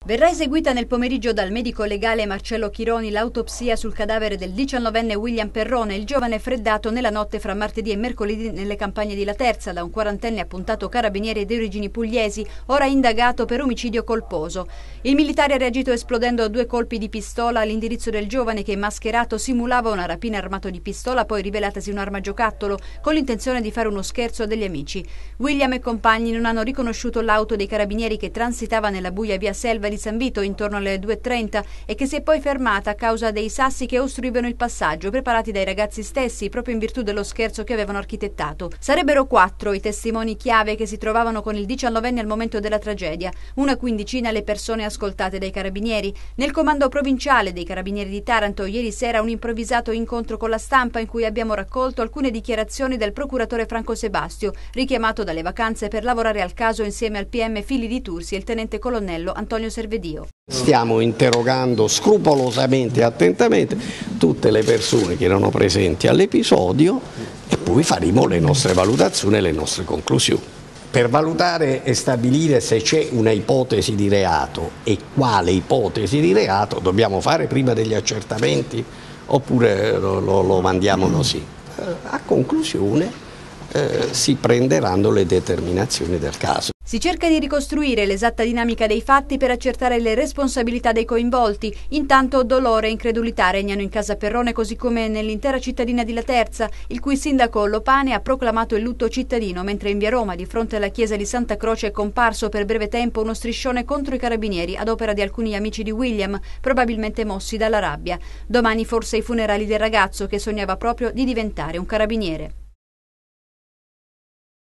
Verrà eseguita nel pomeriggio dal medico legale Marcello Chironi l'autopsia sul cadavere del 19enne William Perrone, il giovane freddato nella notte fra martedì e mercoledì nelle campagne di Laterza da un quarantenne appuntato carabiniere di origini pugliesi, ora indagato per omicidio colposo. Il militare ha reagito esplodendo 2 colpi di pistola all'indirizzo del giovane che, mascherato, simulava una rapina armato di pistola, poi rivelatasi un'arma giocattolo, con l'intenzione di fare uno scherzo a degli amici. William e compagni non hanno riconosciuto l'auto dei carabinieri che transitava nella buia via Selva di San Vito intorno alle 2:30 e che si è poi fermata a causa dei sassi che ostruivano il passaggio, preparati dai ragazzi stessi proprio in virtù dello scherzo che avevano architettato. Sarebbero 4 i testimoni chiave che si trovavano con il 19enne al momento della tragedia, una quindicina le persone ascoltate dai carabinieri. Nel comando provinciale dei carabinieri di Taranto ieri sera un improvvisato incontro con la stampa in cui abbiamo raccolto alcune dichiarazioni del procuratore Franco Sebastio, richiamato dalle vacanze per lavorare al caso insieme al PM Fili di Tursi e il tenente colonnello Antonio Servedio. Stiamo interrogando scrupolosamente e attentamente tutte le persone che erano presenti all'episodio e poi faremo le nostre valutazioni e le nostre conclusioni. Per valutare e stabilire se c'è una ipotesi di reato e quale ipotesi di reato dobbiamo fare prima degli accertamenti oppure lo mandiamo così. A conclusione si prenderanno le determinazioni del caso. Si cerca di ricostruire l'esatta dinamica dei fatti per accertare le responsabilità dei coinvolti. Intanto dolore e incredulità regnano in casa Perrone così come nell'intera cittadina di Laterza, il cui sindaco Lopane ha proclamato il lutto cittadino, mentre in via Roma, di fronte alla chiesa di Santa Croce, è comparso per breve tempo uno striscione contro i carabinieri ad opera di alcuni amici di William, probabilmente mossi dalla rabbia. Domani forse i funerali del ragazzo che sognava proprio di diventare un carabiniere.